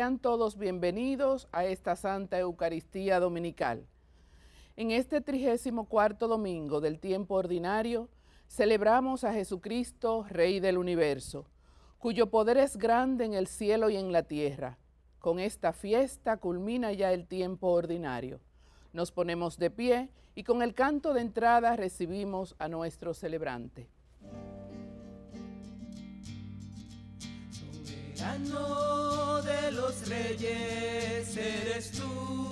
Sean todos bienvenidos a esta Santa Eucaristía Dominical. En este 34º domingo del tiempo ordinario, celebramos a Jesucristo, Rey del Universo, cuyo poder es grande en el cielo y en la tierra. Con esta fiesta culmina ya el tiempo ordinario. Nos ponemos de pie y con el canto de entrada recibimos a nuestro celebrante. Soberano de los reyes eres tú,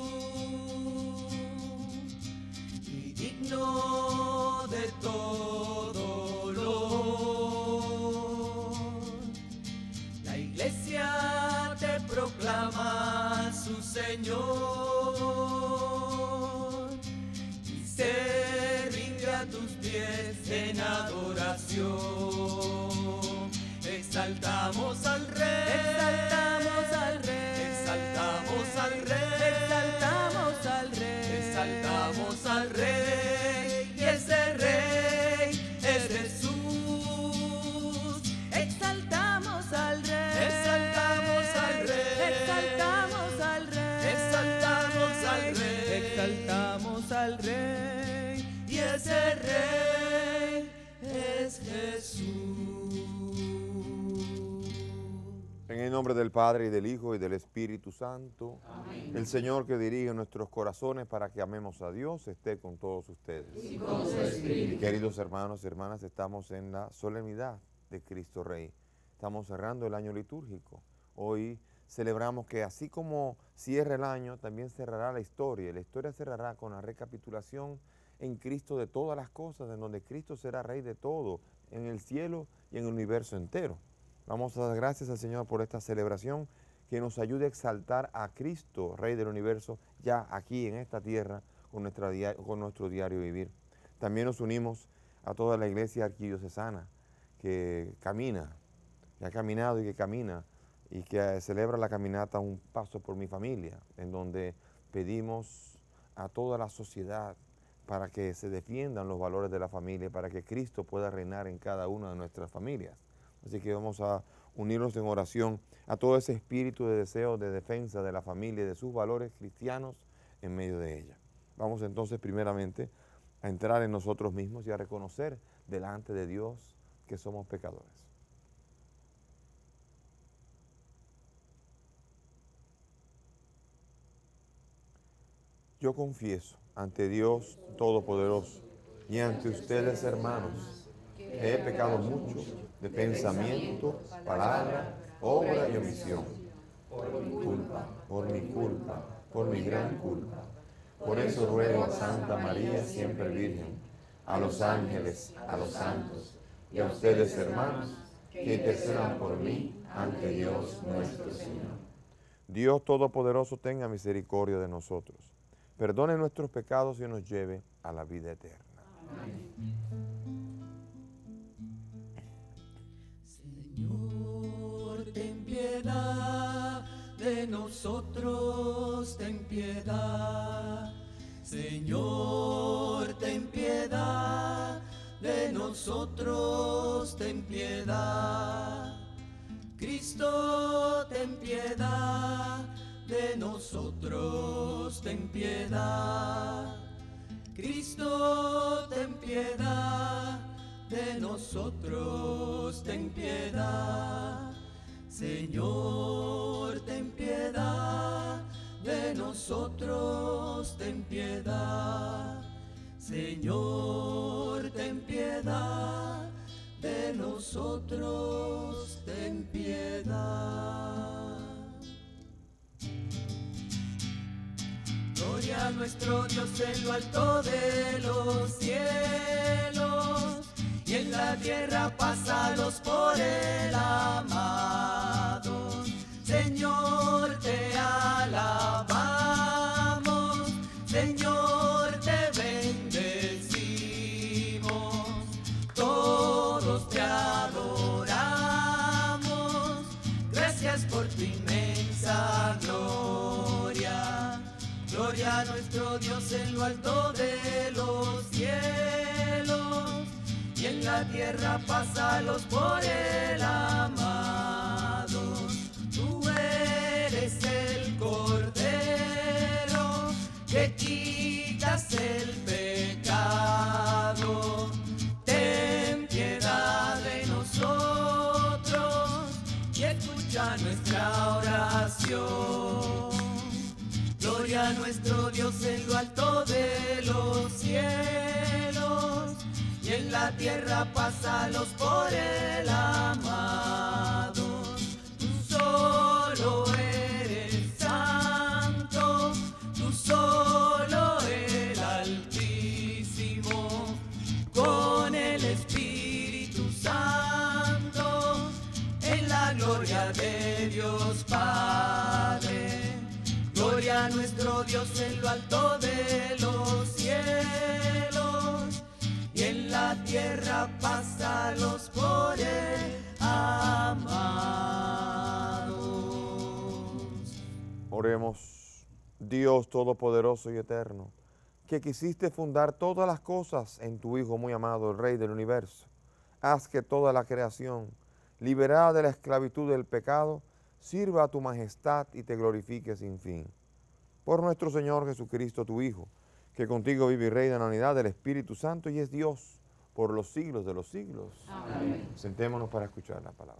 y digno de todo honor. La iglesia te proclama su Señor y se rinde a tus pies en adoración. Exaltamos al Rey, exaltamos al Rey, exaltamos al Rey, exaltamos al Rey, exaltamos al Rey, y ese Rey es Jesús. Exaltamos al Rey, exaltamos al Rey, exaltamos al Rey, exaltamos al Rey, exaltamos al Rey, y ese Rey es Jesús. En el nombre del Padre, y del Hijo, y del Espíritu Santo. Amén. El Señor que dirige nuestros corazones para que amemos a Dios esté con todos ustedes. Y con su espíritu. Queridos hermanos y hermanas, estamos en la solemnidad de Cristo Rey. Estamos cerrando el año litúrgico. Hoy celebramos que así como cierra el año, también cerrará la historia. La historia cerrará con la recapitulación en Cristo de todas las cosas, en donde Cristo será Rey de todo, en el cielo y en el universo entero. Vamos a dar gracias al Señor por esta celebración que nos ayude a exaltar a Cristo, Rey del Universo, ya aquí en esta tierra con nuestro diario vivir. También nos unimos a toda la iglesia arquidiocesana que camina, que ha caminado y que camina y que celebra la caminata Un Paso por mi Familia, en donde pedimos a toda la sociedad para que se defiendan los valores de la familia, para que Cristo pueda reinar en cada una de nuestras familias. Así que vamos a unirnos en oración a todo ese espíritu de deseo de defensa de la familia y de sus valores cristianos en medio de ella. Vamos entonces primeramente a entrar en nosotros mismos y a reconocer delante de Dios que somos pecadores. Yo confieso ante Dios Todopoderoso y ante ustedes, hermanos, que he pecado mucho de pensamiento, palabra, obra y omisión, por mi gran culpa. Por eso ruego a Santa María, siempre Virgen, a los ángeles, a los santos y a ustedes, hermanos, que intercedan por mí ante Dios nuestro Señor. Dios Todopoderoso tenga misericordia de nosotros, perdone nuestros pecados y nos lleve a la vida eterna. Amén. Señor, ten piedad de nosotros, ten piedad. Señor, ten piedad de nosotros, ten piedad. Cristo, ten piedad de nosotros, ten piedad. Cristo, ten piedad de nosotros, ten piedad. Señor, ten piedad de nosotros, ten piedad. Señor, ten piedad de nosotros, ten piedad. Gloria a nuestro Dios en lo alto de los cielos, y en la tierra pásalos por el amado. Señor, te alabamos, Señor, te bendecimos, todos te adoramos. Gracias por tu inmensa gloria. Gloria a nuestro Dios en lo alto de los cielos, y en la tierra pásalos por el amado. Tú eres el Gloria a nuestro Dios en lo alto de los cielos, y en la tierra pásalos por el amado. Tú solo eres santo, tú solo el Altísimo, con el Espíritu Santo, en la gloria de Dios Padre. Gloria a nuestro Dios en lo alto de los cielos, y en la tierra pásalos por él amados. Oremos. Dios Todopoderoso y Eterno, que quisiste fundar todas las cosas en tu Hijo muy amado, el Rey del Universo, haz que toda la creación, liberada de la esclavitud del pecado, sirva a tu majestad y te glorifique sin fin. Por nuestro Señor Jesucristo, tu Hijo, que contigo vive y reina en la unidad del Espíritu Santo y es Dios por los siglos de los siglos. Amén. Sentémonos para escuchar la palabra.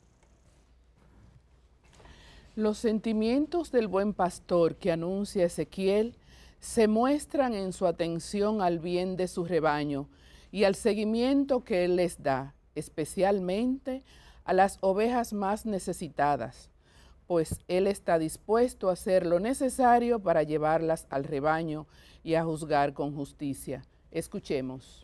Los sentimientos del buen pastor que anuncia Ezequiel se muestran en su atención al bien de su rebaño y al seguimiento que él les da, especialmente a las ovejas más necesitadas, pues él está dispuesto a hacer lo necesario para llevarlas al rebaño y a juzgar con justicia. Escuchemos.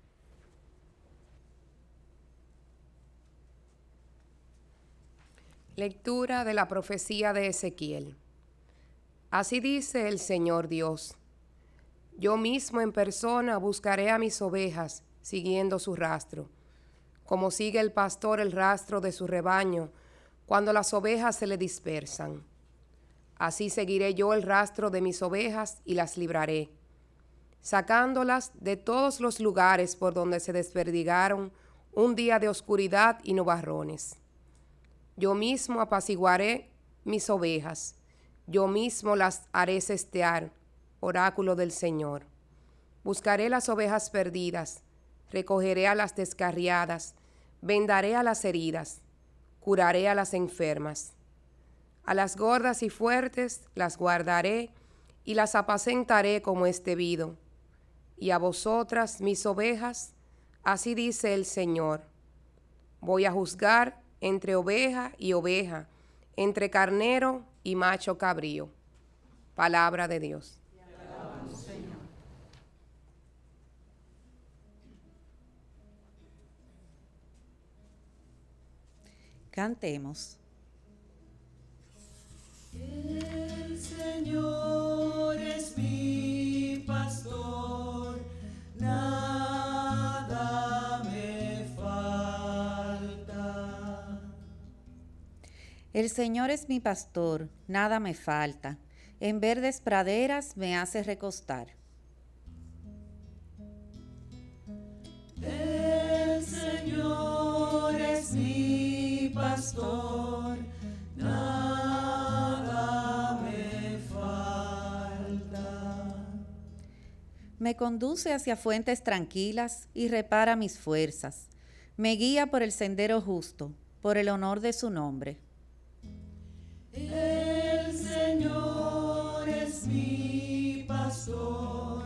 Lectura de la profecía de Ezequiel. Así dice el Señor Dios: yo mismo en persona buscaré a mis ovejas, siguiendo su rastro, como sigue el pastor el rastro de su rebaño cuando las ovejas se le dispersan. Así seguiré yo el rastro de mis ovejas y las libraré, sacándolas de todos los lugares por donde se desperdigaron un día de oscuridad y nubarrones. Yo mismo apaciguaré mis ovejas, yo mismo las haré sestear, oráculo del Señor. Buscaré las ovejas perdidas, recogeré a las descarriadas, vendaré a las heridas, curaré a las enfermas. A las gordas y fuertes las guardaré y las apacentaré como es debido. Y a vosotras, mis ovejas, así dice el Señor: voy a juzgar entre oveja y oveja, entre carnero y macho cabrío. Palabra de Dios. Cantemos. El Señor es mi pastor, nada me falta. El Señor es mi pastor, nada me falta. En verdes praderas me hace recostar. El Señor es mi pastor, nada me falta. Me conduce hacia fuentes tranquilas y repara mis fuerzas. Me guía por el sendero justo, por el honor de su nombre. El Señor es mi pastor,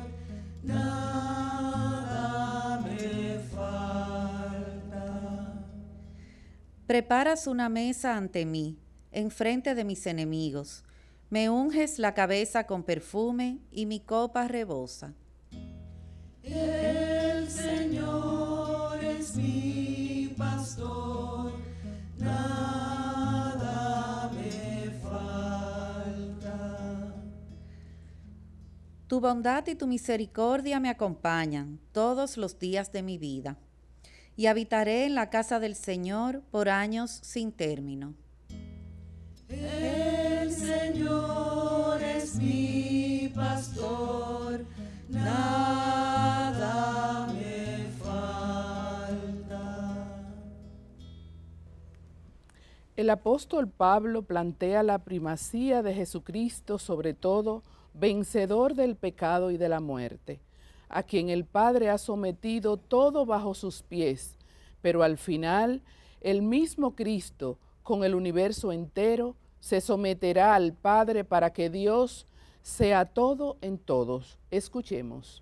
nada me falta. Preparas una mesa ante mí, enfrente de mis enemigos. Me unges la cabeza con perfume y mi copa rebosa. El Señor es mi pastor, nada me falta. Tu bondad y tu misericordia me acompañan todos los días de mi vida, y habitaré en la casa del Señor por años sin término. El Señor es mi pastor, nada me falta. El apóstol Pablo plantea la primacía de Jesucristo sobre todo, vencedor del pecado y de la muerte, a quien el Padre ha sometido todo bajo sus pies, pero al final el mismo Cristo, con el universo entero, se someterá al Padre para que Dios sea todo en todos. Escuchemos.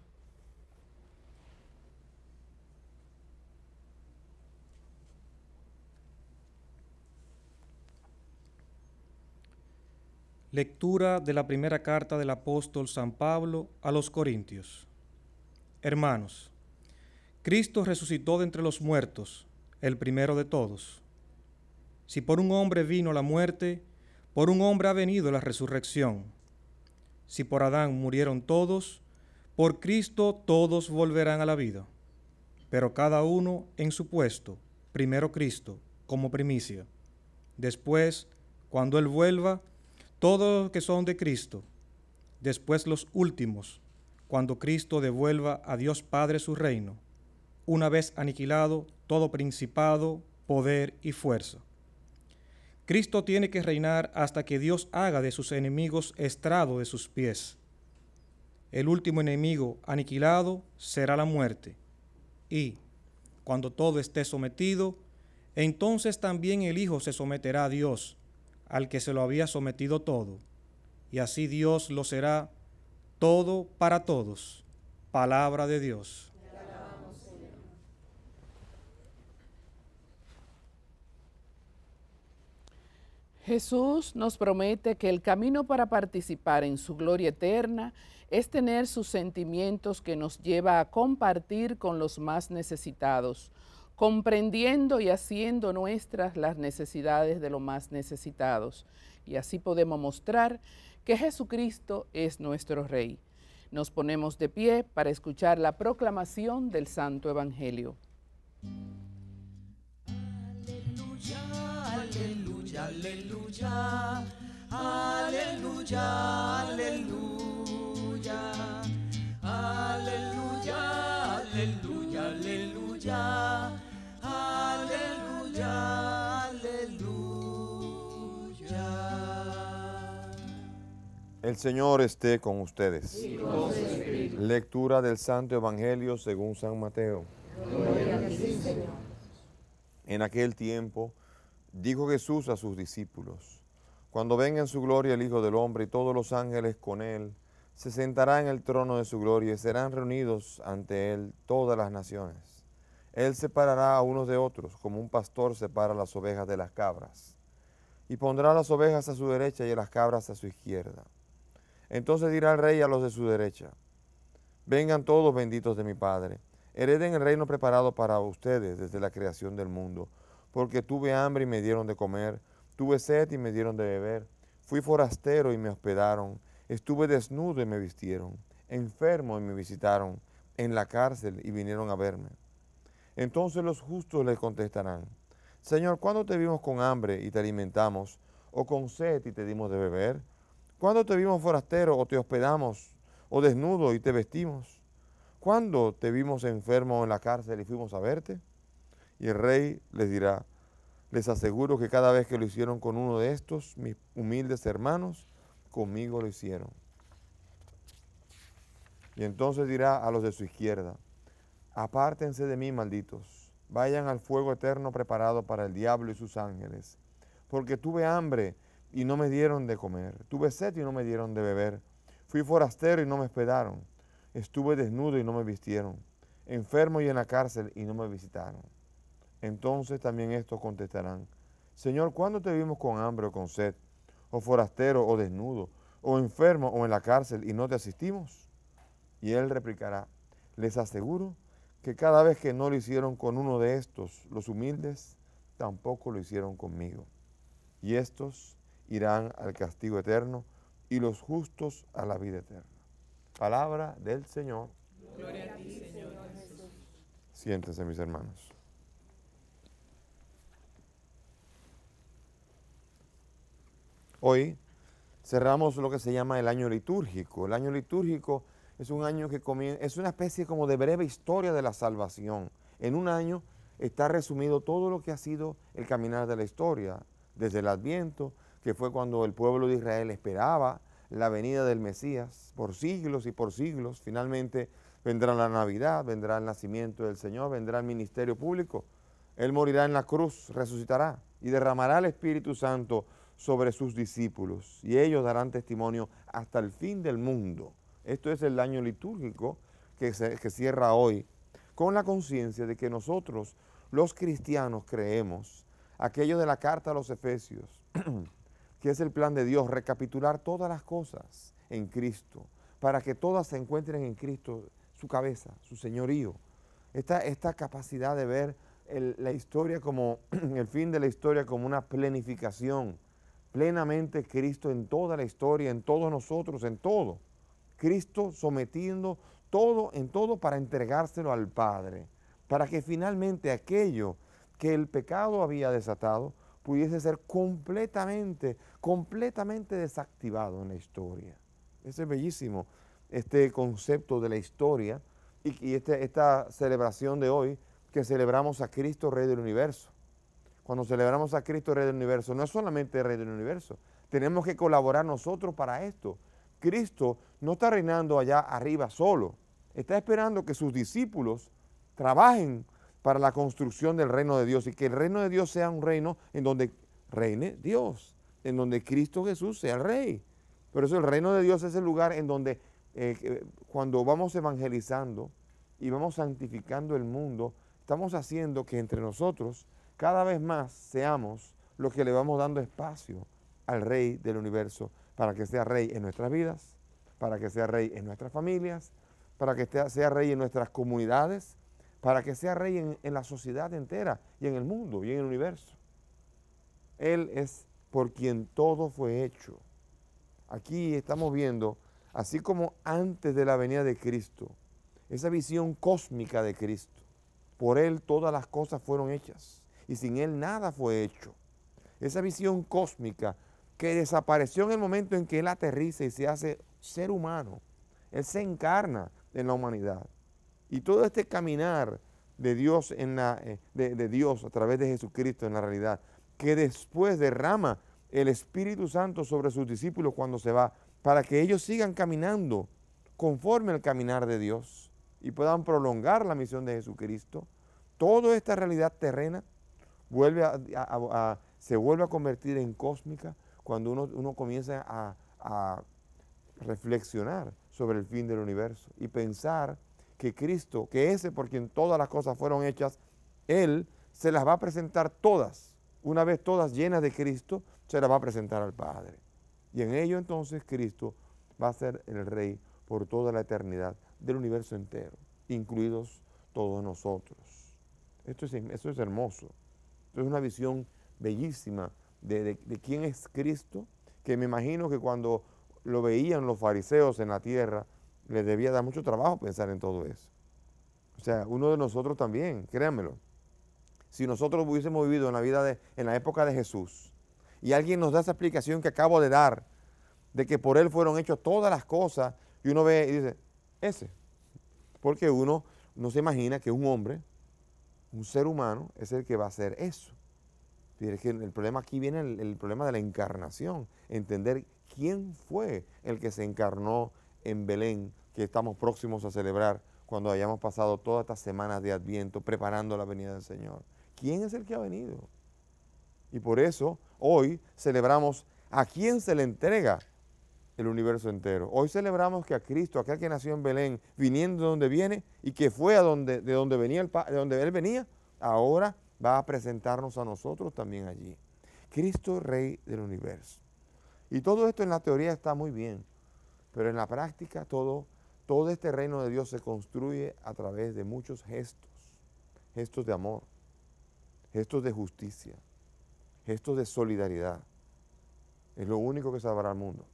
Lectura de la primera carta del apóstol San Pablo a los Corintios. Hermanos, Cristo resucitó de entre los muertos, el primero de todos. Si por un hombre vino la muerte, por un hombre ha venido la resurrección. Si por Adán murieron todos, por Cristo todos volverán a la vida. Pero cada uno en su puesto, primero Cristo, como primicia. Después, cuando Él vuelva, todos los que son de Cristo, después los últimos, cuando Cristo devuelva a Dios Padre su reino, una vez aniquilado todo principado, poder y fuerza. Cristo tiene que reinar hasta que Dios haga de sus enemigos estrado de sus pies. El último enemigo aniquilado será la muerte. Y, cuando todo esté sometido, entonces también el Hijo se someterá a Dios, al que se lo había sometido todo, y así Dios lo será todo para todos. Palabra de Dios. Te alabamos, Señor. Jesús nos promete que el camino para participar en su gloria eterna es tener sus sentimientos que nos lleva a compartir con los más necesitados, comprendiendo y haciendo nuestras las necesidades de los más necesitados. Y así podemos mostrar que Jesucristo es nuestro Rey. Nos ponemos de pie para escuchar la proclamación del Santo Evangelio. Aleluya, aleluya, aleluya, aleluya, aleluya, aleluya, aleluya, aleluya, aleluya. El Señor esté con ustedes. Y con su espíritu. Lectura del Santo Evangelio según San Mateo. Gloria a ti, Señor. En aquel tiempo dijo Jesús a sus discípulos: cuando venga en su gloria el Hijo del Hombre y todos los ángeles con él, se sentará en el trono de su gloria y serán reunidos ante él todas las naciones. Él separará a unos de otros, como un pastor separa las ovejas de las cabras, y pondrá las ovejas a su derecha y a las cabras a su izquierda. Entonces dirá el rey a los de su derecha: vengan todos benditos de mi Padre, hereden el reino preparado para ustedes desde la creación del mundo, porque tuve hambre y me dieron de comer, tuve sed y me dieron de beber, fui forastero y me hospedaron, estuve desnudo y me vistieron, enfermo y me visitaron, en la cárcel y vinieron a verme. Entonces los justos les contestarán: Señor, ¿cuándo te vimos con hambre y te alimentamos, o con sed y te dimos de beber? ¿Cuándo te vimos forastero o te hospedamos, o desnudo y te vestimos? ¿Cuándo te vimos enfermo en la cárcel y fuimos a verte? Y el rey les dirá: les aseguro que cada vez que lo hicieron con uno de estos, mis humildes hermanos, conmigo lo hicieron. Y entonces dirá a los de su izquierda: apártense de mí, malditos, vayan al fuego eterno preparado para el diablo y sus ángeles, porque tuve hambre y no me dieron de comer, tuve sed y no me dieron de beber, fui forastero y no me hospedaron, estuve desnudo y no me vistieron, enfermo y en la cárcel y no me visitaron. Entonces también estos contestarán: Señor, ¿cuándo te vimos con hambre o con sed, o forastero o desnudo, o enfermo o en la cárcel y no te asistimos? Y él replicará: les aseguro que cada vez que no lo hicieron con uno de estos, los humildes, tampoco lo hicieron conmigo. Y estos irán al castigo eterno y los justos a la vida eterna. Palabra del Señor. Gloria a ti, Señor Jesús. Siéntense, mis hermanos. Hoy cerramos lo que se llama el año litúrgico. El año litúrgico es un año que es una especie como de breve historia de la salvación. En un año está resumido todo lo que ha sido el caminar de la historia, desde el Adviento, que fue cuando el pueblo de Israel esperaba la venida del Mesías por siglos y por siglos. Finalmente vendrá la Navidad, vendrá el nacimiento del Señor, vendrá el ministerio público. Él morirá en la cruz, resucitará y derramará el Espíritu Santo sobre sus discípulos y ellos darán testimonio hasta el fin del mundo. Esto es el año litúrgico que cierra hoy, con la conciencia de que nosotros, los cristianos, creemos aquello de la carta a los Efesios, que es el plan de Dios, recapitular todas las cosas en Cristo, para que todas se encuentren en Cristo, su cabeza, su señorío. Esta capacidad de ver la historia como, el fin de la historia como una plenificación, plenamente Cristo en toda la historia, en todos nosotros, en todo. Cristo sometiendo todo en todo para entregárselo al Padre, para que finalmente aquello que el pecado había desatado pudiese ser completamente desactivado en la historia. Ese es bellísimo, este concepto de la historia y esta celebración de hoy, que celebramos a Cristo Rey del Universo. Cuando celebramos a Cristo Rey del Universo, no es solamente Rey del Universo, tenemos que colaborar nosotros para esto. Cristo no está reinando allá arriba solo, está esperando que sus discípulos trabajen para la construcción del reino de Dios y que el reino de Dios sea un reino en donde reine Dios, en donde Cristo Jesús sea el Rey. Por eso el reino de Dios es el lugar en donde cuando vamos evangelizando y vamos santificando el mundo, estamos haciendo que entre nosotros cada vez más seamos los que le vamos dando espacio al Rey del universo, para que sea Rey en nuestras vidas, para que sea Rey en nuestras familias, para que sea Rey en nuestras comunidades, para que sea Rey en la sociedad entera y en el mundo y en el universo. Él es por quien todo fue hecho. Aquí estamos viendo, así como antes de la venida de Cristo, esa visión cósmica de Cristo. Por Él todas las cosas fueron hechas y sin Él nada fue hecho. Esa visión cósmica que desapareció en el momento en que Él aterriza y se hace ser humano. Él se encarna en la humanidad. Y todo este caminar de Dios, de Dios a través de Jesucristo en la realidad, que después derrama el Espíritu Santo sobre sus discípulos cuando se va, para que ellos sigan caminando conforme al caminar de Dios y puedan prolongar la misión de Jesucristo. Toda esta realidad terrena se vuelve a convertir en cósmica cuando uno comienza a reflexionar sobre el fin del universo y pensar que Cristo, que ese por quien todas las cosas fueron hechas, Él se las va a presentar todas. Una vez todas llenas de Cristo, se las va a presentar al Padre. Y en ello entonces Cristo va a ser el Rey por toda la eternidad del universo entero, incluidos todos nosotros. Esto es hermoso. Esto es una visión bellísima de quién es Cristo, que me imagino que cuando lo veían los fariseos en la tierra, les debía dar mucho trabajo pensar en todo eso. O sea, uno de nosotros también, créanmelo. Si nosotros hubiésemos vivido en la época de Jesús y alguien nos da esa explicación que acabo de dar, de que por Él fueron hechas todas las cosas, y uno ve y dice, ese. Porque uno no se imagina que un hombre, un ser humano, es el que va a hacer eso. Es que el problema aquí viene, el problema de la encarnación, entender quién fue el que se encarnó en Belén, que estamos próximos a celebrar cuando hayamos pasado todas estas semanas de Adviento preparando la venida del Señor. ¿Quién es el que ha venido? Y por eso hoy celebramos a quién se le entrega el universo entero. Hoy celebramos que a Cristo, aquel que nació en Belén, viniendo de donde viene y que fue de donde Él venía, ahora va a presentarnos a nosotros también allí. Cristo, Rey del universo. Y todo esto en la teoría está muy bien, pero en la práctica todo este reino de Dios se construye a través de muchos gestos, gestos de amor, gestos de justicia, gestos de solidaridad. Es lo único que salvará al mundo.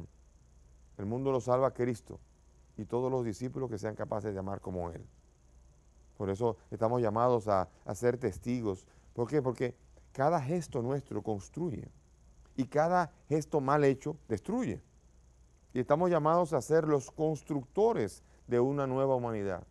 El mundo lo salva a Cristo y todos los discípulos que sean capaces de amar como Él. Por eso estamos llamados a ser testigos. ¿Por qué? Porque cada gesto nuestro construye y cada gesto mal hecho destruye. Y estamos llamados a ser los constructores de una nueva humanidad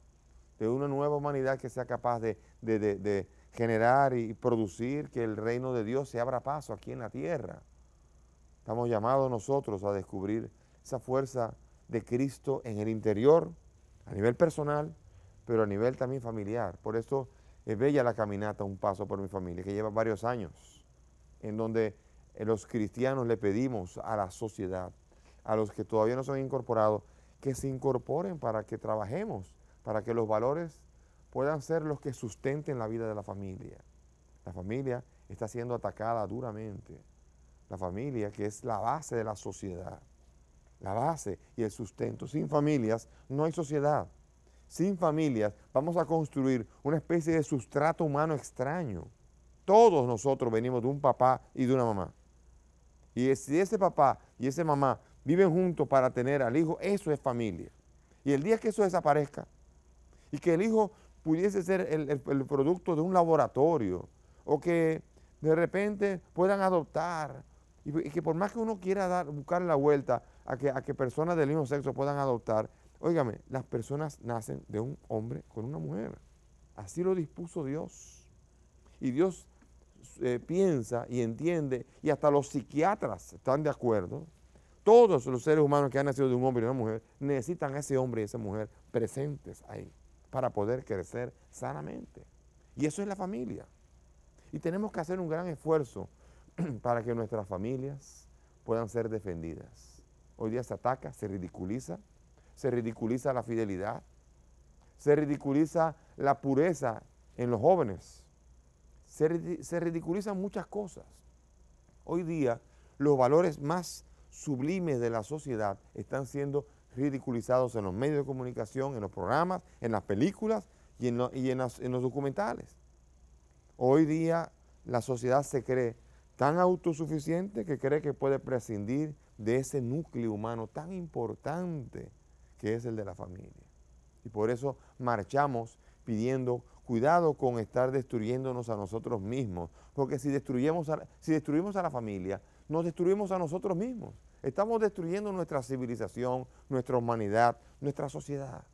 que sea capaz de generar y producir que el reino de Dios se abra paso aquí en la tierra. Estamos llamados nosotros a descubrir esa fuerza de Cristo en el interior, a nivel personal, pero a nivel también familiar. Por eso es bella la caminata Un Paso por mi Familia, que lleva varios años, en donde los cristianos le pedimos a la sociedad, a los que todavía no se han incorporado, que se incorporen para que trabajemos, para que los valores puedan ser los que sustenten la vida de la familia. La familia está siendo atacada duramente. La familia, que es la base de la sociedad, la base y el sustento. Sin familias no hay sociedad. Sin familias vamos a construir una especie de sustrato humano extraño. Todos nosotros venimos de un papá y de una mamá. Y si ese papá y esa mamá viven juntos para tener al hijo, eso es familia. Y el día que eso desaparezca y que el hijo pudiese ser el producto de un laboratorio o que de repente puedan adoptar y que por más que uno quiera buscar la vuelta a que personas del mismo sexo puedan adoptar, óigame, las personas nacen de un hombre con una mujer. Así lo dispuso Dios. Y Dios piensa y entiende, y hasta los psiquiatras están de acuerdo. Todos los seres humanos que han nacido de un hombre y una mujer necesitan a ese hombre y a esa mujer presentes ahí para poder crecer sanamente. Y eso es la familia. Y tenemos que hacer un gran esfuerzo para que nuestras familias puedan ser defendidas. Hoy día se ataca, se ridiculiza la fidelidad, se ridiculiza la pureza en los jóvenes, se ridiculizan muchas cosas. Hoy día los valores más sublimes de la sociedad están siendo ridiculizados en los medios de comunicación, en los programas, en las películas y en los documentales. Hoy día la sociedad se cree tan autosuficiente que cree que puede prescindir de ese núcleo humano tan importante que es el de la familia. Y por eso marchamos pidiendo cuidado con estar destruyéndonos a nosotros mismos, porque si destruimos a la familia, nos destruimos a nosotros mismos. Estamos destruyendo nuestra civilización, nuestra humanidad, nuestra sociedad.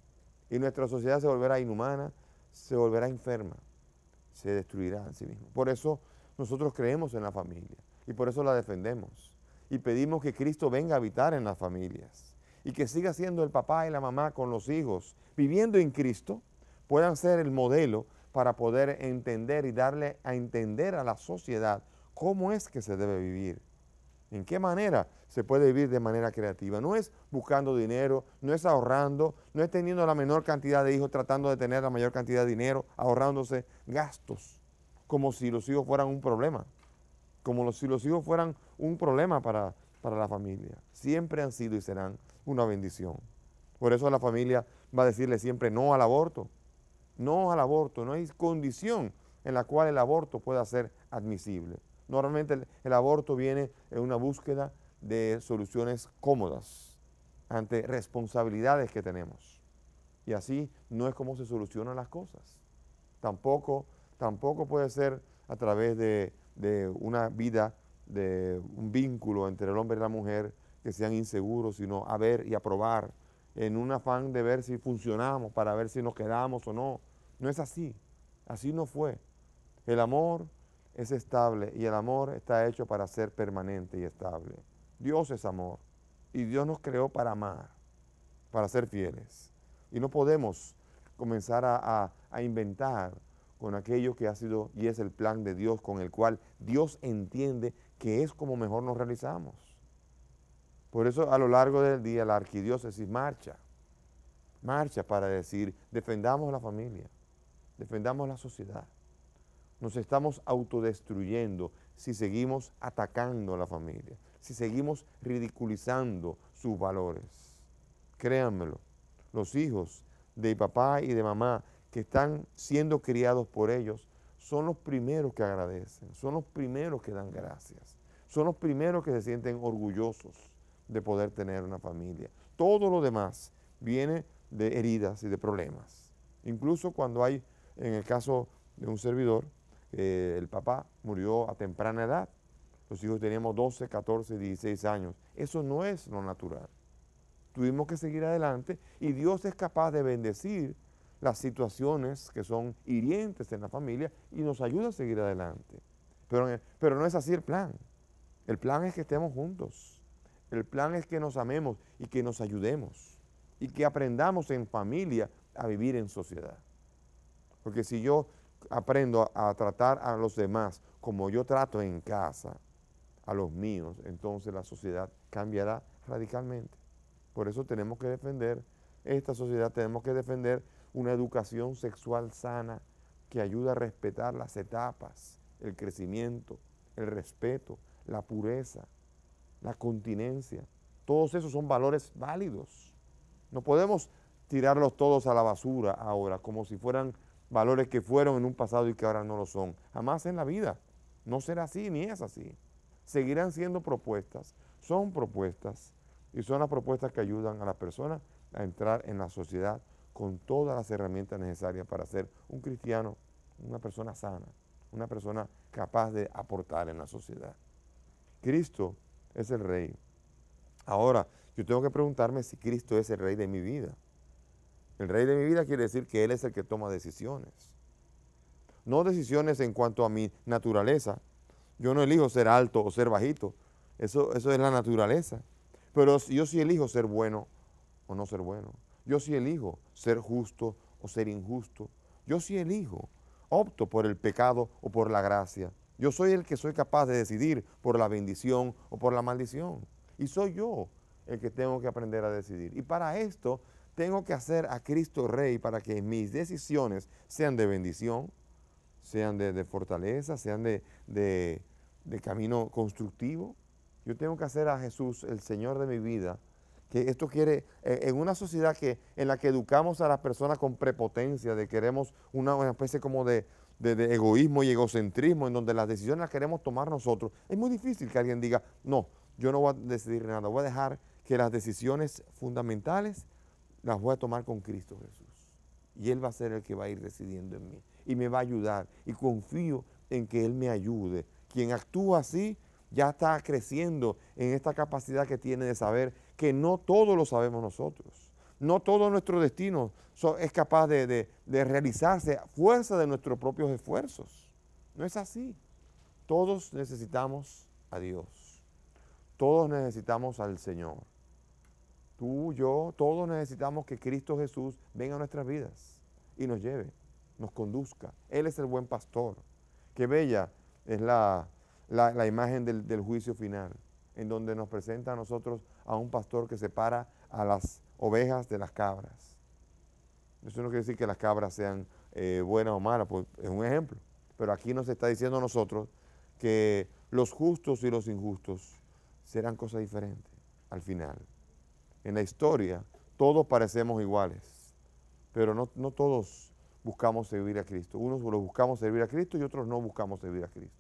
Y nuestra sociedad se volverá inhumana, se volverá enferma, se destruirá en sí misma. Por eso nosotros creemos en la familia y por eso la defendemos. Y pedimos que Cristo venga a habitar en las familias y que siga siendo el papá y la mamá con los hijos, viviendo en Cristo, puedan ser el modelo para poder entender y darle a entender a la sociedad cómo es que se debe vivir. ¿En qué manera se puede vivir de manera creativa? No es buscando dinero, no es ahorrando, no es teniendo la menor cantidad de hijos, tratando de tener la mayor cantidad de dinero, ahorrándose gastos, como si los hijos fueran un problema, como si los hijos fueran un problema para la familia. Siempre han sido y serán una bendición. Por eso la familia va a decirle siempre no al aborto. No al aborto, no hay condición en la cual el aborto pueda ser admisible. Normalmente el aborto viene en una búsqueda de soluciones cómodas ante responsabilidades que tenemos. Y así no es como se solucionan las cosas. Tampoco puede ser a través de una vida, de un vínculo entre el hombre y la mujer que sean inseguros, sino a ver y a probar en un afán de ver si funcionamos, para ver si nos quedamos o no. No es así, así no fue. El amor es estable y el amor está hecho para ser permanente y estable. Dios es amor y Dios nos creó para amar, para ser fieles. Y no podemos comenzar a inventar con aquello que ha sido y es el plan de Dios, con el cual Dios entiende que es como mejor nos realizamos. Por eso a lo largo del día la arquidiócesis marcha para decir, defendamos la familia, defendamos la sociedad. Nos estamos autodestruyendo si seguimos atacando a la familia, si seguimos ridiculizando sus valores. Créanmelo, los hijos de papá y de mamá que están siendo criados por ellos son los primeros que agradecen, son los primeros que dan gracias, son los primeros que se sienten orgullosos de poder tener una familia. Todo lo demás viene de heridas y de problemas. Incluso cuando hay, en el caso de un servidor, el papá murió a temprana edad, los hijos teníamos 12, 14, 16 años. Eso no es lo natural. Tuvimos que seguir adelante y Dios es capaz de bendecir las situaciones que son hirientes en la familia y nos ayuda a seguir adelante. Pero no es así el plan. El plan es que estemos juntos. El plan es que nos amemos y que nos ayudemos y que aprendamos en familia a vivir en sociedad. Porque si yo aprendo a tratar a los demás como yo trato en casa, a los míos, entonces la sociedad cambiará radicalmente. Por eso tenemos que defender esta sociedad, tenemos que defender una educación sexual sana que ayude a respetar las etapas, el crecimiento, el respeto, la pureza, la continencia. Todos esos son valores válidos. No podemos tirarlos todos a la basura ahora, como si fueran valores que fueron en un pasado y que ahora no lo son. Jamás en la vida. No será así, ni es así. Seguirán siendo propuestas, son propuestas, y son las propuestas que ayudan a la persona a entrar en la sociedad con todas las herramientas necesarias para ser un cristiano, una persona sana, una persona capaz de aportar en la sociedad. Cristo es el Rey. Ahora, yo tengo que preguntarme si Cristo es el Rey de mi vida. El Rey de mi vida quiere decir que Él es el que toma decisiones. No decisiones en cuanto a mi naturaleza. Yo no elijo ser alto o ser bajito. Eso es la naturaleza. Pero yo sí elijo ser bueno o no ser bueno. Yo sí elijo ser justo o ser injusto. Yo sí elijo, opto por el pecado o por la gracia. Yo soy el que soy capaz de decidir por la bendición o por la maldición. Y soy yo el que tengo que aprender a decidir. Y para esto tengo que hacer a Cristo Rey para que mis decisiones sean de bendición, sean de fortaleza, sean de camino constructivo. Yo tengo que hacer a Jesús el Señor de mi vida, que esto quiere, en una sociedad en la que educamos a las personas con prepotencia, de queremos una especie como de egoísmo y egocentrismo, en donde las decisiones las queremos tomar nosotros, es muy difícil que alguien diga, no, yo no voy a decidir nada, voy a dejar que las decisiones fundamentales las voy a tomar con Cristo Jesús. Y Él va a ser el que va a ir decidiendo en mí, y me va a ayudar, y confío en que Él me ayude. Quien actúa así ya está creciendo en esta capacidad que tiene de saber que no todo lo sabemos nosotros. No todo nuestro destino es capaz de realizarse a fuerza de nuestros propios esfuerzos. No es así. Todos necesitamos a Dios. Todos necesitamos al Señor. Tú, yo, todos necesitamos que Cristo Jesús venga a nuestras vidas y nos lleve, nos conduzca. Él es el buen pastor. Qué bella es la imagen del juicio final, en donde nos presenta a nosotros a un pastor que separa a las ovejas de las cabras. Eso no quiere decir que las cabras sean buenas o malas, pues es un ejemplo. Pero aquí nos está diciendo a nosotros que los justos y los injustos serán cosas diferentes al final. En la historia todos parecemos iguales, pero no todos buscamos servir a Cristo. Unos los buscamos servir a Cristo y otros no buscamos servir a Cristo.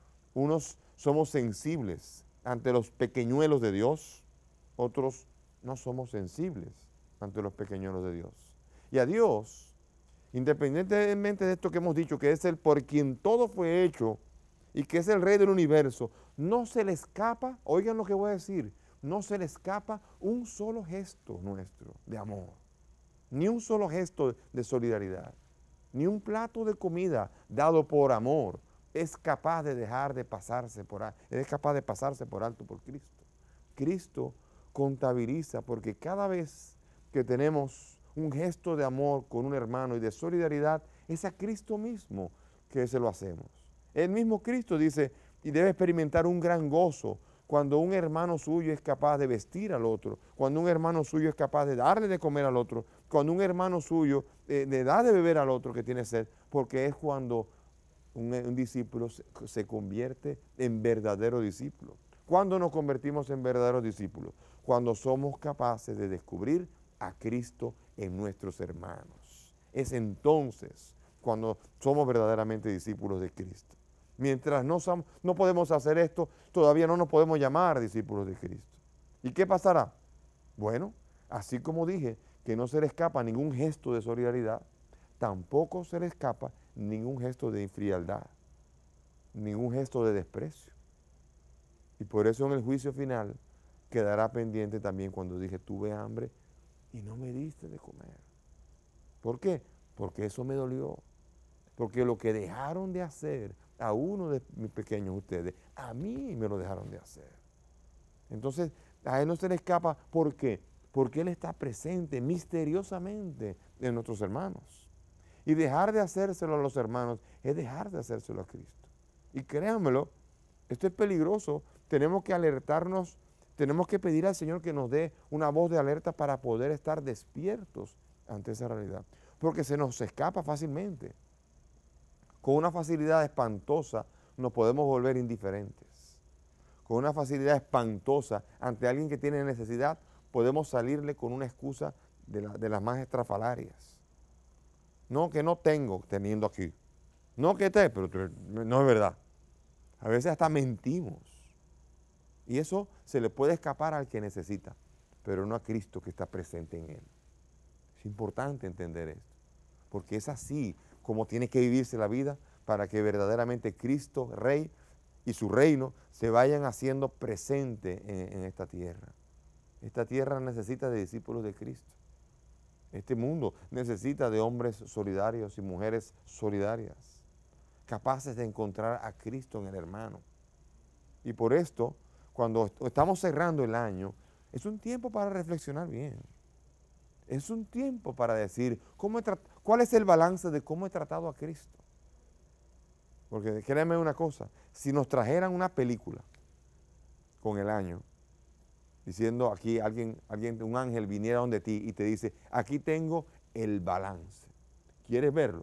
Unos somos sensibles ante los pequeñuelos de Dios, otros no somos sensibles ante los pequeñuelos de Dios. Y a Dios, independientemente de esto que hemos dicho, que es el por quien todo fue hecho y que es el Rey del universo, no se le escapa, oigan lo que voy a decir, no se le escapa un solo gesto nuestro de amor, ni un solo gesto de solidaridad, ni un plato de comida dado por amor es capaz de dejar de pasarse por alto, es capaz de pasarse por alto por Cristo. Cristo contabiliza, porque cada vez que tenemos un gesto de amor con un hermano y de solidaridad, es a Cristo mismo que se lo hacemos. El mismo Cristo dice, y debe experimentar un gran gozo cuando un hermano suyo es capaz de vestir al otro, cuando un hermano suyo es capaz de darle de comer al otro, cuando un hermano suyo le da de beber al otro que tiene sed, porque es cuando un discípulo se convierte en verdadero discípulo. ¿Cuándo nos convertimos en verdaderos discípulos? Cuando somos capaces de descubrir a Cristo en nuestros hermanos. Es entonces cuando somos verdaderamente discípulos de Cristo. Mientras no podemos hacer esto, todavía no nos podemos llamar discípulos de Cristo. ¿Y qué pasará? Bueno, así como dije que no se le escapa ningún gesto de solidaridad, tampoco se le escapa ningún gesto de frialdad, ningún gesto de desprecio. Y por eso en el juicio final quedará pendiente también cuando dije, tuve hambre y no me diste de comer. ¿Por qué? Porque eso me dolió. Porque lo que dejaron de hacer a uno de mis pequeños ustedes, a mí me lo dejaron de hacer. Entonces, a Él no se le escapa. ¿Por qué? Porque Él está presente misteriosamente en nuestros hermanos. Y dejar de hacérselo a los hermanos es dejar de hacérselo a Cristo. Y créanmelo, Esto es peligroso. Tenemos que alertarnos, tenemos que pedir al Señor que nos dé una voz de alerta para poder estar despiertos ante esa realidad. Porque se nos escapa fácilmente. Con una facilidad espantosa nos podemos volver indiferentes. Con una facilidad espantosa ante alguien que tiene necesidad, podemos salirle con una excusa de las más estrafalarias. No, que no tengo, teniendo aquí. No, que pero no es verdad. A veces hasta mentimos. Y eso se le puede escapar al que necesita, pero no a Cristo que está presente en él. Es importante entender esto, porque es así como tiene que vivirse la vida para que verdaderamente Cristo, Rey, y su reino se vayan haciendo presente en esta tierra. Esta tierra necesita de discípulos de Cristo. Este mundo necesita de hombres solidarios y mujeres solidarias, capaces de encontrar a Cristo en el hermano. Y por esto, cuando estamos cerrando el año, es un tiempo para reflexionar bien. Es un tiempo para decir, ¿cuál es el balance de cómo he tratado a Cristo? Porque créanme una cosa, si nos trajeran una película con el año, diciendo aquí un ángel viniera donde ti y te dice, aquí tengo el balance. ¿Quieres verlo?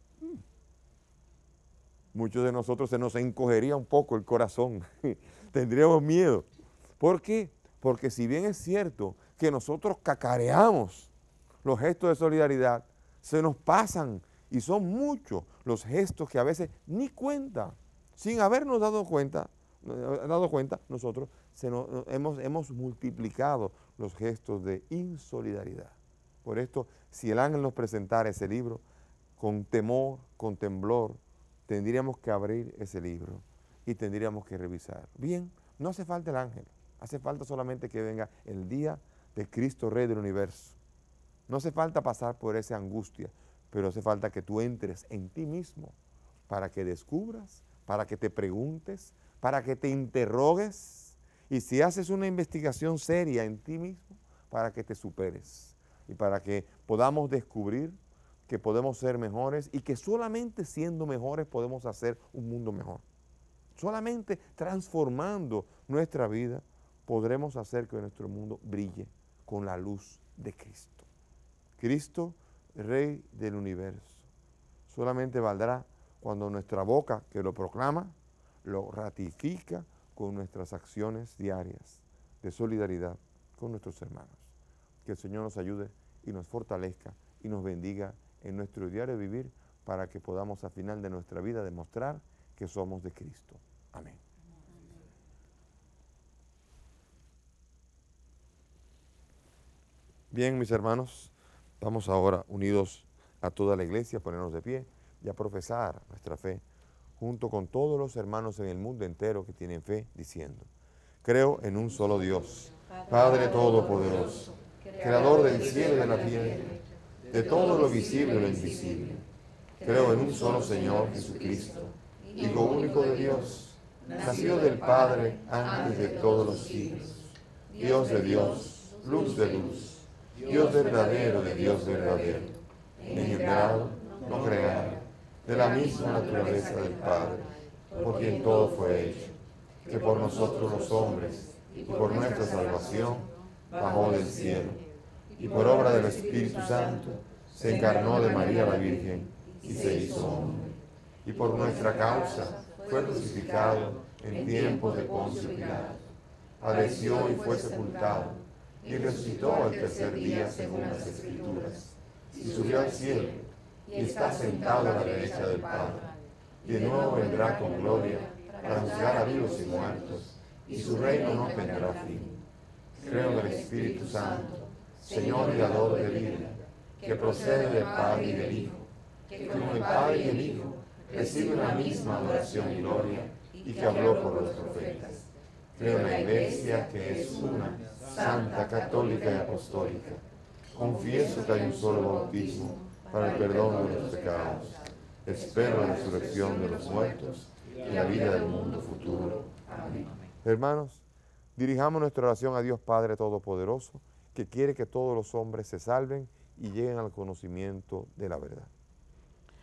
Muchos de nosotros se nos encogería un poco el corazón, tendríamos miedo. ¿Por qué? Porque si bien es cierto que nosotros cacareamos los gestos de solidaridad, se nos pasan y son muchos los gestos que a veces ni cuenta, sin habernos dado cuenta, nosotros hemos multiplicado los gestos de insolidaridad. Por esto, si el ángel nos presentara ese libro, con temor, con temblor, tendríamos que abrir ese libro y tendríamos que revisar. Bien, no hace falta el ángel, hace falta solamente que venga el día de Cristo Rey del universo. No hace falta pasar por esa angustia, pero hace falta que tú entres en ti mismo para que descubras, para que te preguntes, para que te interrogues y si haces una investigación seria en ti mismo, para que te superes y para que podamos descubrir que podemos ser mejores y que solamente siendo mejores podemos hacer un mundo mejor. Solamente transformando nuestra vida podremos hacer que nuestro mundo brille con la luz de Cristo. Cristo, Rey del universo. Solamente valdrá cuando nuestra boca que lo proclama, lo ratifica con nuestras acciones diarias de solidaridad con nuestros hermanos. Que el Señor nos ayude y nos fortalezca y nos bendiga en nuestro diario vivir para que podamos al final de nuestra vida demostrar que somos de Cristo. Amén. Bien, mis hermanos, vamos ahora unidos a toda la iglesia a ponernos de pie y a profesar nuestra fe junto con todos los hermanos en el mundo entero que tienen fe, diciendo: creo en un solo Dios, Padre Todopoderoso, Creador del cielo y de la tierra, de todo lo visible y lo invisible. Creo en un solo Señor Jesucristo, Hijo único de Dios, nacido del Padre antes de todos los siglos, Dios de Dios, luz de luz, Dios verdadero de Dios verdadero, engendrado, no creado, de la misma naturaleza del Padre, por quien todo fue hecho, que por nosotros los hombres y por nuestra salvación bajó del cielo, y por obra del Espíritu Santo se encarnó de María la Virgen y se hizo hombre, y por nuestra causa fue crucificado en tiempos de Poncio Pilato, padeció y fue sepultado, y resucitó al tercer día según las Escrituras, y subió al cielo, y está sentado a la derecha del Padre, y de nuevo vendrá con gloria para juzgar a vivos y muertos, y su reino no tendrá fin. Creo en el Espíritu Santo, Señor y dador de vida, que procede del Padre y del Hijo, que como el Padre y el Hijo reciben la misma adoración y gloria, y que habló por los profetas. Creo en la Iglesia, que es una, santa, católica y apostólica. Confieso que hay un solo bautismo para el perdón de los pecados. Espero la resurrección de los muertos y la vida del mundo futuro. Amén. Hermanos, dirijamos nuestra oración a Dios Padre Todopoderoso, que quiere que todos los hombres se salven y lleguen al conocimiento de la verdad.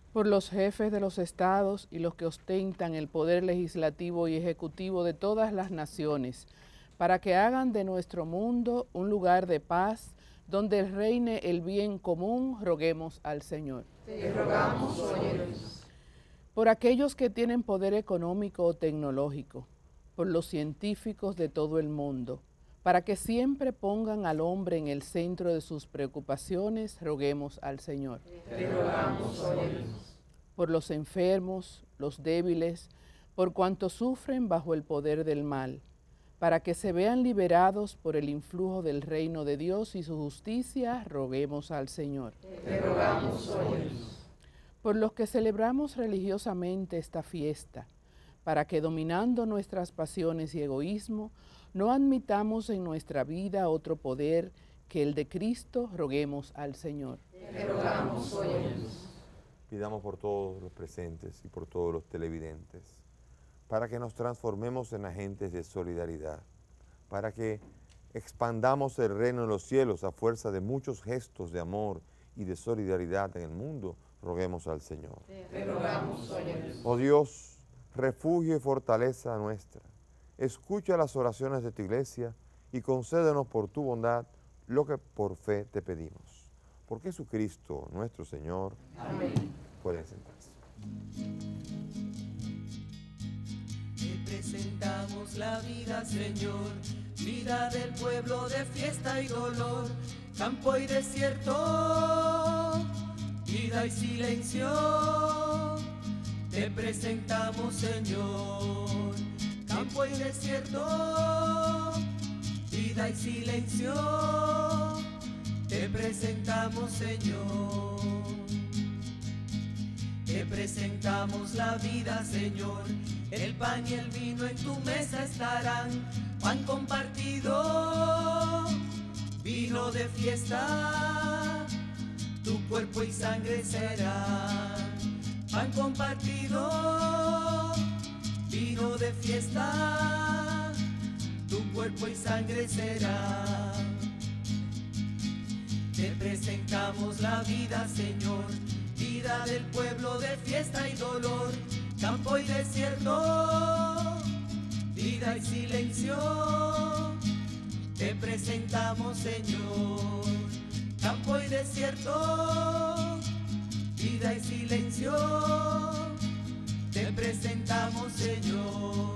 por los jefes de los estados y los que ostentan el poder legislativo y ejecutivo de todas las naciones, para que hagan de nuestro mundo un lugar de paz, donde reine el bien común, roguemos al Señor. Te rogamos, óyenos. Por aquellos que tienen poder económico o tecnológico, por los científicos de todo el mundo, para que siempre pongan al hombre en el centro de sus preocupaciones, roguemos al Señor. Te rogamos, óyenos. Por los enfermos, los débiles, por cuantos sufren bajo el poder del mal, para que se vean liberados por el influjo del reino de Dios y su justicia, roguemos al Señor. Te rogamos, óyenos. Por los que celebramos religiosamente esta fiesta, para que dominando nuestras pasiones y egoísmo, no admitamos en nuestra vida otro poder que el de Cristo, roguemos al Señor. Te rogamos, óyenos. Pidamos por todos los presentes y por todos los televidentes, para que nos transformemos en agentes de solidaridad, para que expandamos el reino de los cielos a fuerza de muchos gestos de amor y de solidaridad en el mundo, roguemos al Señor. Te rogamos, óyenos. Oh Dios, refugio y fortaleza nuestra, escucha las oraciones de tu iglesia y concédenos por tu bondad lo que por fe te pedimos. Por Jesucristo nuestro Señor. Amén. Pueden sentarse. Te presentamos la vida, Señor, vida del pueblo de fiesta y dolor, campo y desierto, vida y silencio. Te presentamos, Señor, campo y desierto, vida y silencio. Te presentamos, Señor. Te presentamos la vida, Señor. El pan y el vino en tu mesa estarán. Pan compartido, vino de fiesta, tu cuerpo y sangre serán. Pan compartido, vino de fiesta, tu cuerpo y sangre serán. Te presentamos la vida, Señor, vida del pueblo de fiesta y dolor, campo y desierto, vida y silencio. Te presentamos, Señor, campo y desierto, vida y silencio. Te presentamos, Señor.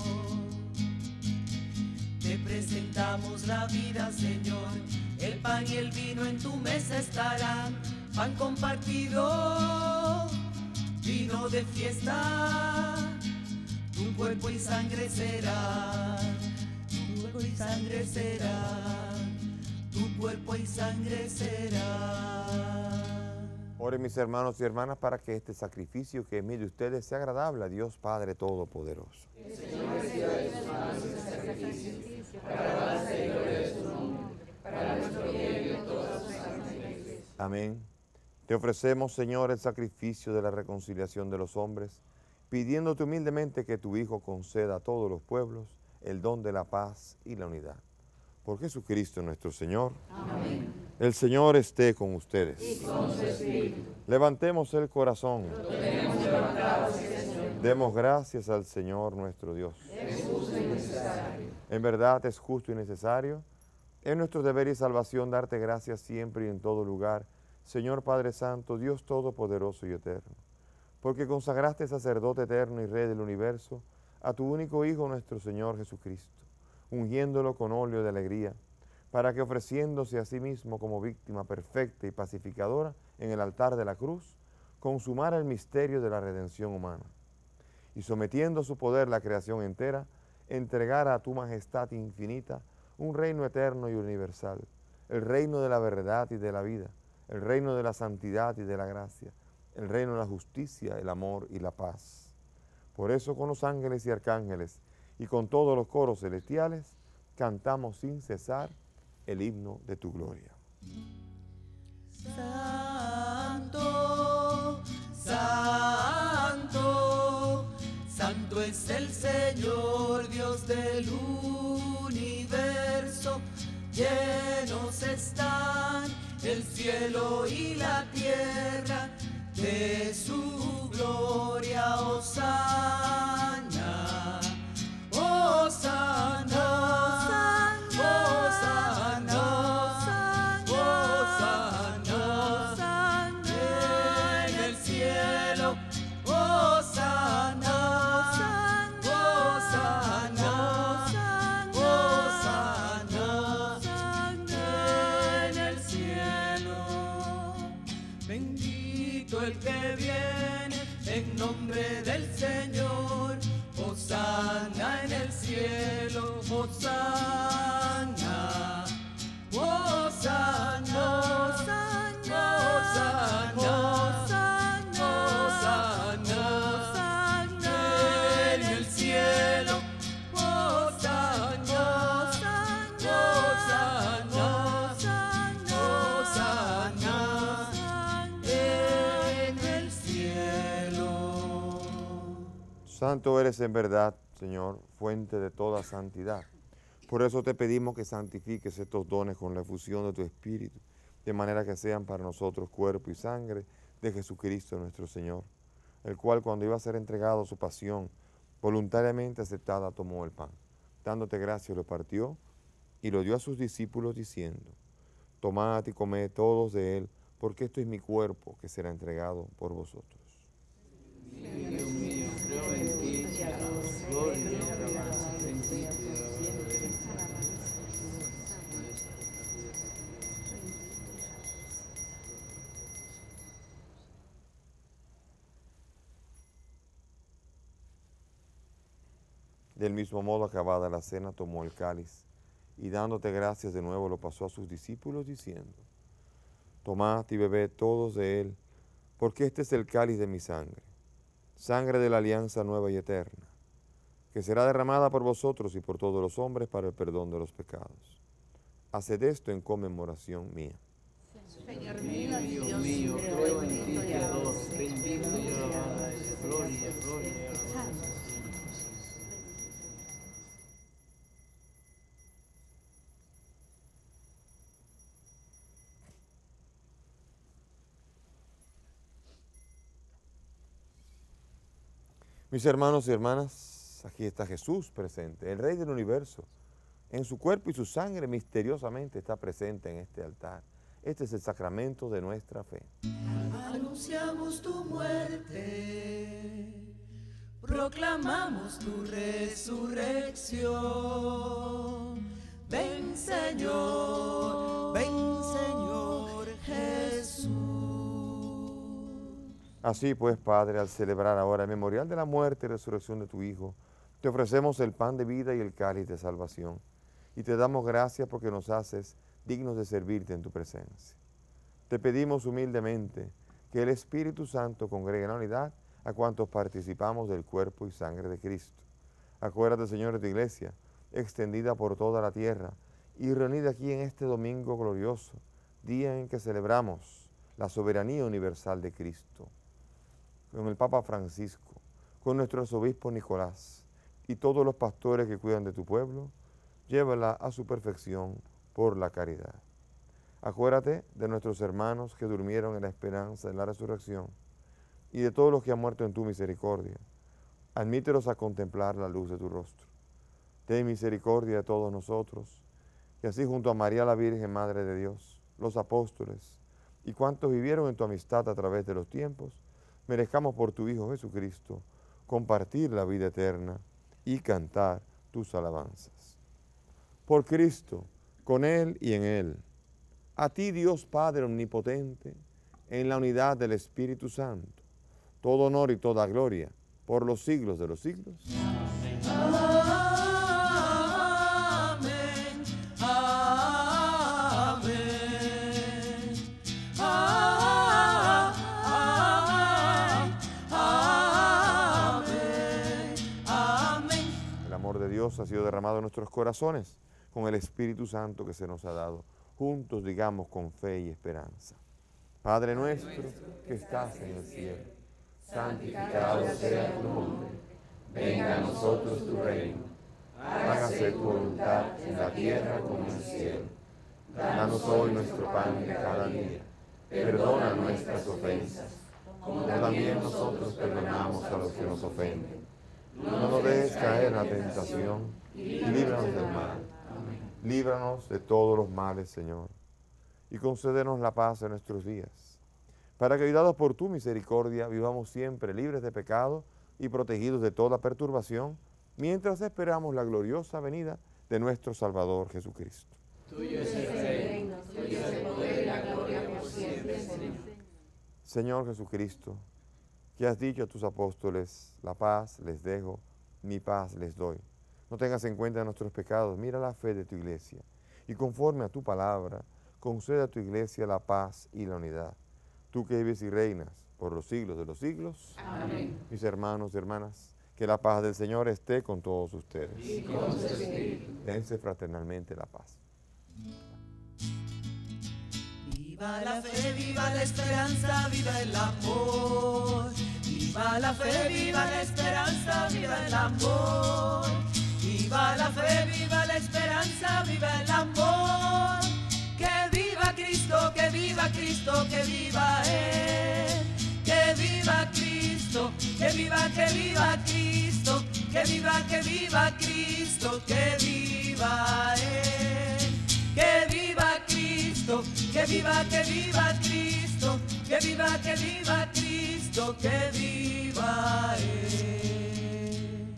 Te presentamos la vida, Señor. El pan y el vino en tu mesa estarán. Pan compartido, vino de fiesta, tu cuerpo y sangre será, tu cuerpo y sangre será, tu cuerpo y sangre será. Oren mis hermanos y hermanas para que este sacrificio que es mío de ustedes sea agradable a Dios Padre Todopoderoso. El Señor reciba de sus manos este sacrificio para alabanza y gloria de su nombre, para nuestro bien y de todas sus almas iglesias. Amén. Te ofrecemos, Señor, el sacrificio de la reconciliación de los hombres, pidiéndote humildemente que tu Hijo conceda a todos los pueblos el don de la paz y la unidad. Por Jesucristo nuestro Señor. Amén. El Señor esté con ustedes. Y con su espíritu. Levantemos el corazón. Lo tenemos levantado hacia el Señor. Demos gracias al Señor nuestro Dios. Es justo y necesario. En verdad es justo y necesario. Es nuestro deber y salvación darte gracias siempre y en todo lugar, Señor Padre Santo, Dios Todopoderoso y Eterno, porque consagraste sacerdote eterno y Rey del universo a tu único Hijo nuestro Señor Jesucristo, ungiéndolo con óleo de alegría, para que ofreciéndose a sí mismo como víctima perfecta y pacificadora en el altar de la cruz, consumara el misterio de la redención humana, y sometiendo a su poder la creación entera, entregara a tu majestad infinita un reino eterno y universal, el reino de la verdad y de la vida, el reino de la santidad y de la gracia, el reino de la justicia, el amor y la paz. Por eso con los ángeles y arcángeles y con todos los coros celestiales cantamos sin cesar el himno de tu gloria. Santo, santo, santo es el Señor, Dios del universo. Llenos están el cielo y la tierra de su nombre del Señor. Hosana en el cielo, Hosana, Hosana, Hosana, Hosana, Hosana en el cielo, Hosana, Hosana, Hosana en el cielo. Santo eres en verdad, Señor, fuente de toda santidad. Por eso te pedimos que santifiques estos dones con la efusión de tu Espíritu, de manera que sean para nosotros cuerpo y sangre de Jesucristo nuestro Señor, el cual cuando iba a ser entregado a su pasión, voluntariamente aceptada, tomó el pan. Dándote gracias lo partió y lo dio a sus discípulos diciendo, tomad y comed todos de él, porque esto es mi cuerpo que será entregado por vosotros. Dios mío, creo en ti, gloria y alabanza, bendito y Del mismo modo, acabada la cena, tomó el cáliz y dándote gracias de nuevo lo pasó a sus discípulos diciendo, tomad y bebed todos de él, porque este es el cáliz de mi sangre, sangre de la alianza nueva y eterna, que será derramada por vosotros y por todos los hombres para el perdón de los pecados. Haced esto en conmemoración mía. Señor mío, Dios mío, creo en ti, te adoro, bendito y alabado, gloria, gloria y alabanza. Mis hermanos y hermanas, aquí está Jesús presente, el Rey del universo. En su cuerpo y su sangre misteriosamente está presente en este altar. Este es el sacramento de nuestra fe. Anunciamos tu muerte, proclamamos tu resurrección. Ven Señor Jesús. Así pues, Padre, al celebrar ahora el memorial de la muerte y resurrección de tu Hijo, te ofrecemos el pan de vida y el cáliz de salvación, y te damos gracias porque nos haces dignos de servirte en tu presencia. Te pedimos humildemente que el Espíritu Santo congregue en la unidad a cuantos participamos del cuerpo y sangre de Cristo. Acuérdate, Señor, de tu iglesia, extendida por toda la tierra y reunida aquí en este domingo glorioso, día en que celebramos la soberanía universal de Cristo. Con el Papa Francisco, con nuestro arzobispo Nicolás y todos los pastores que cuidan de tu pueblo, llévala a su perfección por la caridad. Acuérdate de nuestros hermanos que durmieron en la esperanza de la resurrección y de todos los que han muerto en tu misericordia. Admítelos a contemplar la luz de tu rostro. Ten misericordia de todos nosotros, y así junto a María la Virgen, Madre de Dios, los apóstoles y cuantos vivieron en tu amistad a través de los tiempos, merezcamos por tu Hijo Jesucristo compartir la vida eterna y cantar tus alabanzas. Por Cristo, con Él y en Él, a ti Dios Padre Omnipotente, en la unidad del Espíritu Santo, todo honor y toda gloria, por los siglos de los siglos. Amén, amén, amén, amén. El amor de Dios ha sido derramado en nuestros corazones con el Espíritu Santo que se nos ha dado. Juntos digamos con fe y esperanza. Padre nuestro que estás en el cielo, santificado sea tu nombre. Venga a nosotros tu reino. Hágase tu voluntad en la tierra como en el cielo. Danos hoy nuestro pan de cada día. Perdona nuestras ofensas, como también nosotros perdonamos a los que nos ofenden. No nos dejes caer en la tentación y líbranos del mal. Líbranos de todos los males, Señor, y concédenos la paz en nuestros días, para que, ayudados por tu misericordia, vivamos siempre libres de pecado y protegidos de toda perturbación, mientras esperamos la gloriosa venida de nuestro Salvador Jesucristo. Tuyo es el reino, tuyo es el poder y la gloria por siempre, Señor. Señor Jesucristo, que has dicho a tus apóstoles, la paz les dejo, mi paz les doy. No tengas en cuenta nuestros pecados, mira la fe de tu iglesia, y conforme a tu palabra, concede a tu iglesia la paz y la unidad. Tú que vives y reinas por los siglos de los siglos. Amén. Mis hermanos y hermanas, que la paz del Señor esté con todos ustedes. Y con su espíritu. Dense fraternalmente la paz. Viva la fe, viva la esperanza, viva el amor. Viva la fe, viva la esperanza, viva el amor. Viva la fe, viva la esperanza, viva el amor. Que viva Cristo, que viva Cristo, que viva Él. Que viva Cristo, que viva Cristo, que viva Cristo, que viva Él. Que viva Cristo, que viva Cristo, que viva Cristo, que viva Él.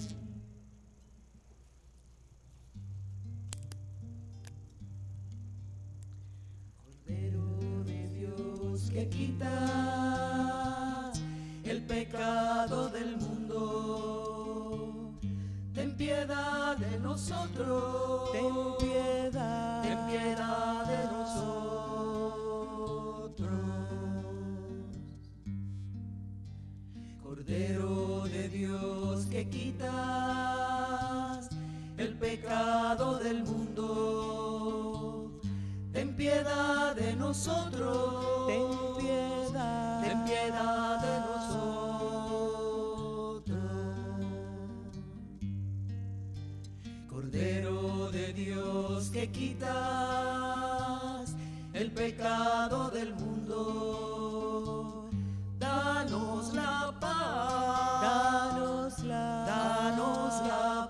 Cordero de Dios que quita el pecado del mundo, ten piedad de nosotros, ten piedad de nosotros. Cordero de Dios que quitas el pecado del mundo, ten piedad de nosotros, ten piedad de nosotros. Cordero de Dios que quitas el pecado del mundo, danos la paz, danos la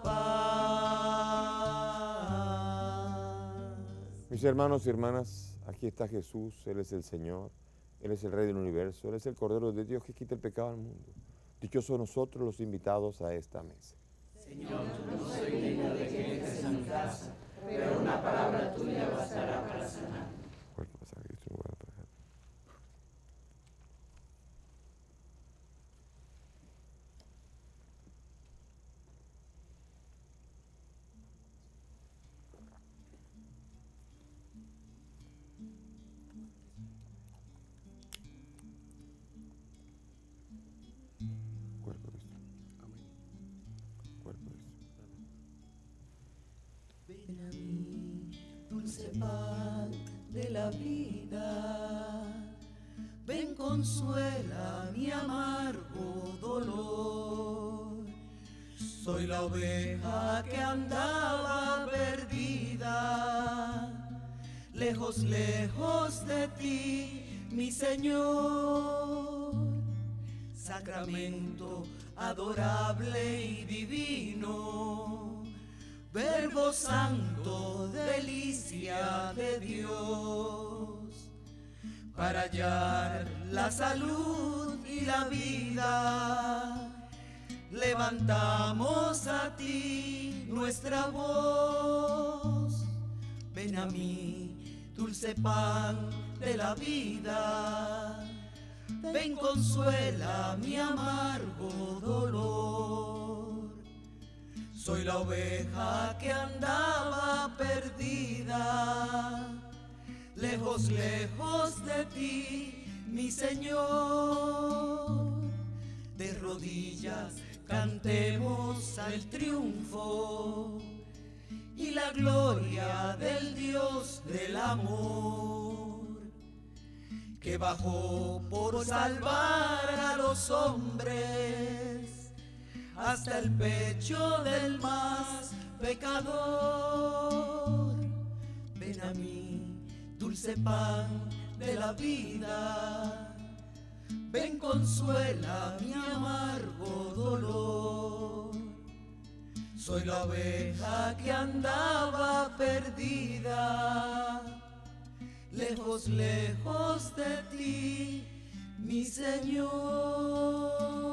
paz. Mis hermanos y hermanas, aquí está Jesús, Él es el Señor, Él es el Rey del universo, Él es el Cordero de Dios que quita el pecado al mundo. Dichosos nosotros los invitados a esta mesa. Señor, no soy digno de que entres a mi casa, pero una palabra tuya bastará para sanar. Cuerpo de San Cristo, en lugar de pecado. Cuerpo de Cristo. Amén. Cuerpo de Cristo. Ven a mí, dulce pan de la vida, ven consuela mi amargo dolor. Soy la oveja que andaba perdida, lejos, lejos de ti, mi Señor. Sacramento adorable y divino, Verbo santo, delicia de Dios, para hallar la salud y la vida, levantamos a ti nuestra voz. Ven a mí, dulce pan de la vida, ven consuela mi amargo dolor. Soy la oveja que andaba perdida, lejos, lejos de ti, mi Señor. De rodillas cantemos al triunfo y la gloria del Dios del amor, que bajó por salvar a los hombres hasta el pecho del más pecador. Ven a mí, dulce pan de la vida, ven consuela mi amargo dolor. Soy la oveja que andaba perdida, lejos, lejos de ti, mi Señor.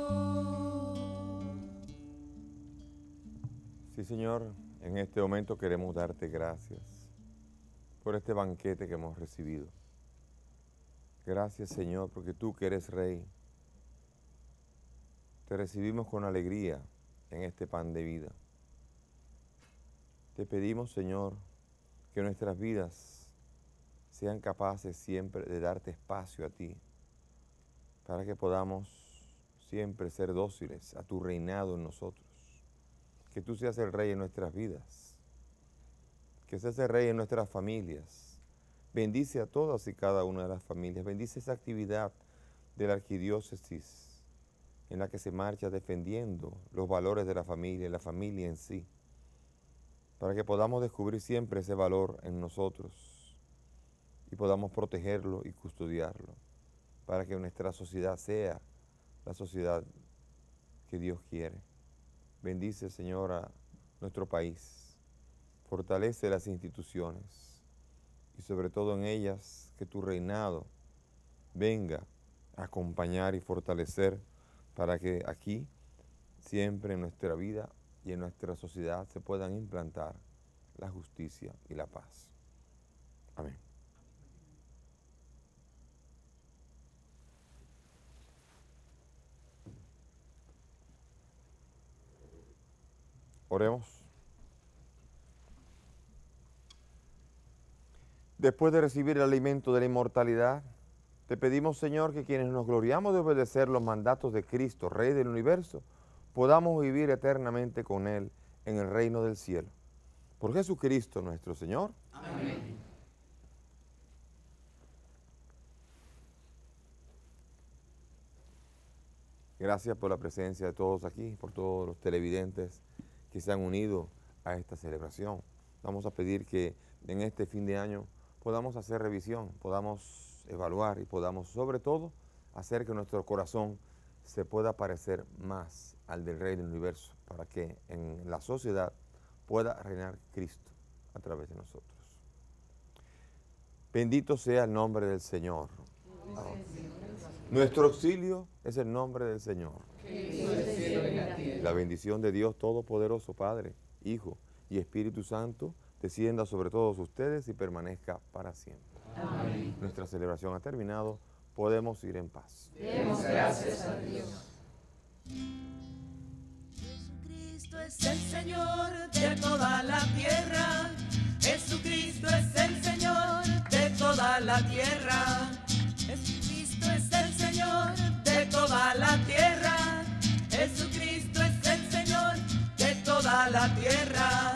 Sí, Señor, en este momento queremos darte gracias por este banquete que hemos recibido. Gracias, Señor, porque tú que eres Rey, te recibimos con alegría en este pan de vida. Te pedimos, Señor, que nuestras vidas sean capaces siempre de darte espacio a ti, para que podamos siempre ser dóciles a tu reinado en nosotros. Que tú seas el Rey en nuestras vidas, que seas el Rey en nuestras familias. Bendice a todas y cada una de las familias, bendice esa actividad de la arquidiócesis en la que se marcha defendiendo los valores de la familia en sí, para que podamos descubrir siempre ese valor en nosotros y podamos protegerlo y custodiarlo, para que nuestra sociedad sea la sociedad que Dios quiere. Bendice, Señor, a nuestro país, fortalece las instituciones y sobre todo en ellas que tu reinado venga a acompañar y fortalecer para que aquí, siempre en nuestra vida y en nuestra sociedad se puedan implantar la justicia y la paz. Amén. Oremos. Después de recibir el alimento de la inmortalidad, te pedimos, Señor, que quienes nos gloriamos de obedecer los mandatos de Cristo, Rey del universo, podamos vivir eternamente con Él en el reino del cielo. Por Jesucristo nuestro Señor. Amén. Gracias por la presencia de todos aquí, por todos los televidentes que se han unido a esta celebración. Vamos a pedir que en este fin de año podamos hacer revisión, podamos evaluar y podamos sobre todo hacer que nuestro corazón se pueda parecer más al del Rey del universo, para que en la sociedad pueda reinar Cristo a través de nosotros. Bendito sea el nombre del Señor. Nuestro auxilio es el nombre del Señor. La bendición de Dios Todopoderoso, Padre, Hijo y Espíritu Santo, descienda sobre todos ustedes y permanezca para siempre. Amén. Nuestra celebración ha terminado. Podemos ir en paz. Demos gracias a Dios. Jesucristo es el Señor de toda la tierra. Jesucristo es el Señor de toda la tierra. Jesucristo es el Señor de toda la tierra. Jesucristo es el Señor de toda la tierra.